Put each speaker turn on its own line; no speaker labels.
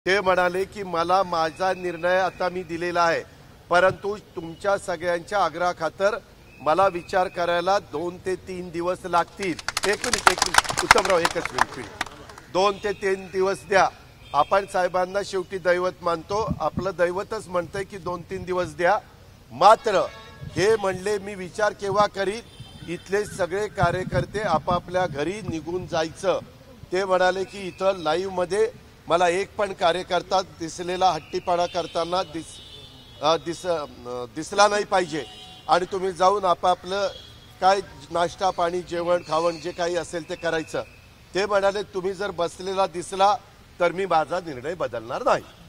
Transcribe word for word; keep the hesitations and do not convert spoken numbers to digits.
ते म्हणाले की मला माझा निर्णय आता मी दिलेला आहे, परंतु तुमच्या सगळ्यांच्या आग्रहाखातर मला विचार करायला दोन ते तीन दिवस लागतील। एक मिनिट एक मिनिट उत्तमराव एकच मिनिट दोन ते तीन दिवस द्या। आपण साहेबांना शेवटी दैवत मानतो, आपलं दैवतच म्हणतंय की दोन तीन दिवस द्या। मात्र हे म्हणले मी विचार केव्हा करीत, इथले सगळे कार्यकर्ते आपापल्या घरी निघून जायचं। ते म्हणाले की इथं लाईव्ह मध्ये मला एक पण कार्यकर्ता दिसलेला हट्टीपणा करताना दिस दिस दिसला नाही पाहिजे आणि तुम्ही जाऊन आपापलं काय नाश्ता पाणी जेवण खावण जे काही असेल ते करायचं। ते म्हणाले तुम्ही जर बसलेला दिसला तर मी माझा निर्णय बदलणार नाही।